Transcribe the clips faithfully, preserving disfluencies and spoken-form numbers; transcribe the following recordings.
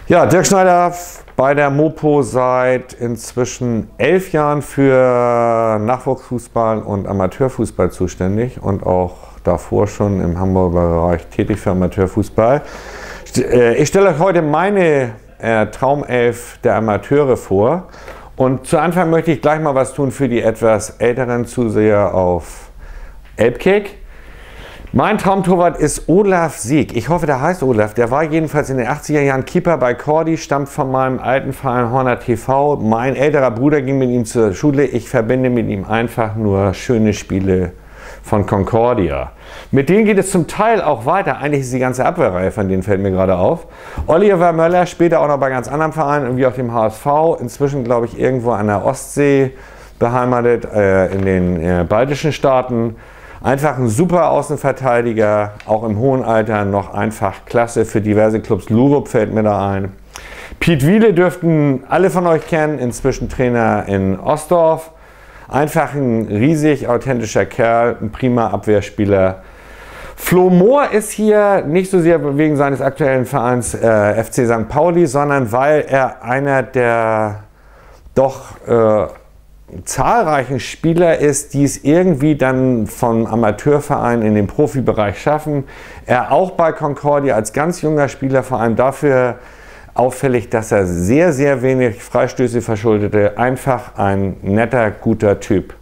Ja, Dirk Schneider bei der Mopo seit inzwischen elf Jahren für Nachwuchsfußball und Amateurfußball zuständig und auch davor schon im Hamburger Bereich tätig für Amateurfußball. Ich stelle euch heute meine äh, Traumelf der Amateure vor und zu Anfang möchte ich gleich mal was tun für die etwas älteren Zuseher auf Elbkick. Mein Traumtorwart ist Olaf Sieg. Ich hoffe, der heißt Olaf. Der war jedenfalls in den achtziger Jahren Keeper bei Cordy, stammt von meinem alten Verein Horner T V. Mein älterer Bruder ging mit ihm zur Schule. Ich verbinde mit ihm einfach nur schöne Spiele von Concordia. Mit denen geht es zum Teil auch weiter. Eigentlich ist die ganze Abwehrreihe von denen, fällt mir gerade auf. Oliver Möller, später auch noch bei ganz anderen Vereinen, wie auch dem H S V. Inzwischen, glaube ich, irgendwo an der Ostsee beheimatet, äh, in den äh, baltischen Staaten. Einfach ein super Außenverteidiger, auch im hohen Alter noch einfach klasse für diverse Clubs. Lurup fällt mir da ein. Piet Wiele dürften alle von euch kennen, inzwischen Trainer in Ostdorf. Einfach ein riesig authentischer Kerl, ein prima Abwehrspieler. Flo Mohr ist hier nicht so sehr wegen seines aktuellen Vereins äh, F C Sankt Pauli, sondern weil er einer der doch äh, zahlreichen Spieler ist, die es irgendwie dann vom Amateurverein in den Profibereich schaffen. Er auch bei Concordia als ganz junger Spieler vor allem dafür auffällig, dass er sehr, sehr wenig Freistöße verschuldete. Einfach ein netter, guter Typ.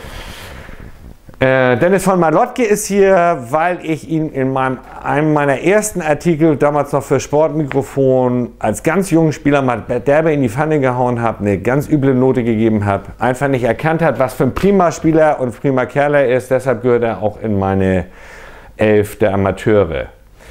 Äh, Dennis von Malotke ist hier, weil ich ihn in meinem, einem meiner ersten Artikel, damals noch für Sportmikrofon, als ganz jungen Spieler mal derbe in die Pfanne gehauen habe, eine ganz üble Note gegeben habe, einfach nicht erkannt hat, was für ein prima Spieler und prima Kerl er ist. Deshalb gehört er auch in meine Elf der Amateure.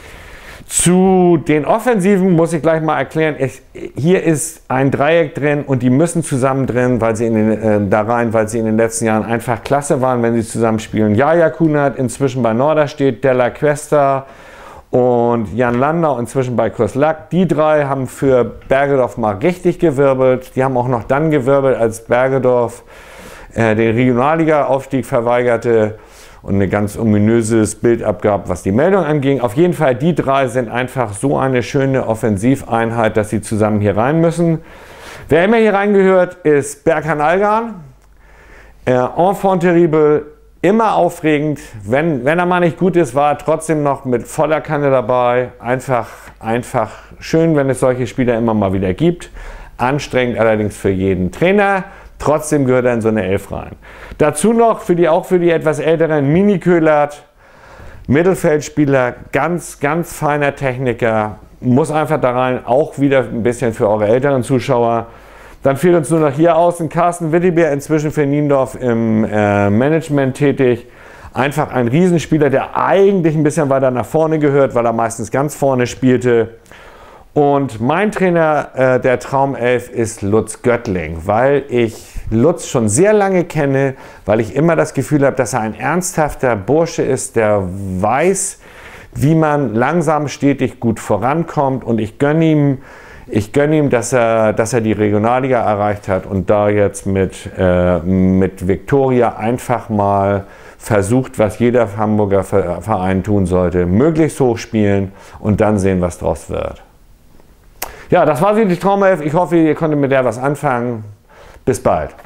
Zu den Offensiven muss ich gleich mal erklären, ich, hier ist ein Dreieck drin und die müssen zusammen drin, weil sie in den, äh, da rein, weil sie in den letzten Jahren einfach klasse waren, wenn sie zusammen spielen. Jaja Kunert inzwischen bei Norderstedt, Della Questa und Jan Landau inzwischen bei Kurslack. Die drei haben für Bergedorf mal richtig gewirbelt. Die haben auch noch dann gewirbelt, als Bergedorf äh, den Regionalliga-Aufstieg verweigerte und ein ganz ominöses Bild abgab, was die Meldung anging. Auf jeden Fall, die drei sind einfach so eine schöne Offensiveinheit, dass sie zusammen hier rein müssen. Wer immer hier reingehört, ist Berkan Algan. Äh, Enfant terrible, immer aufregend. Wenn, wenn er mal nicht gut ist, war er trotzdem noch mit voller Kanne dabei. Einfach, einfach schön, wenn es solche Spieler immer mal wieder gibt. Anstrengend allerdings für jeden Trainer. Trotzdem gehört er in so eine Elf rein. Dazu noch, für die, auch für die etwas älteren, Mini Köhlert, Mittelfeldspieler, ganz, ganz feiner Techniker, muss einfach da rein, auch wieder ein bisschen für eure älteren Zuschauer. Dann fehlt uns nur noch hier außen Carsten Wittibeer, inzwischen für Niendorf im äh, Management tätig. Einfach ein Riesenspieler, der eigentlich ein bisschen weiter nach vorne gehört, weil er meistens ganz vorne spielte. Und mein Trainer äh, der Traumelf ist Lutz Göttling, weil ich Lutz schon sehr lange kenne, weil ich immer das Gefühl habe, dass er ein ernsthafter Bursche ist, der weiß, wie man langsam stetig gut vorankommt. Und ich gönne ihm, ich gönne ihm, dass er, dass er die Regionalliga erreicht hat und da jetzt mit, äh, mit Viktoria einfach mal versucht, was jeder Hamburger Verein tun sollte, möglichst hoch spielen und dann sehen, was draus wird. Ja, das war sie, die Traumelf. Ich hoffe, ihr konntet mit der was anfangen. Bis bald.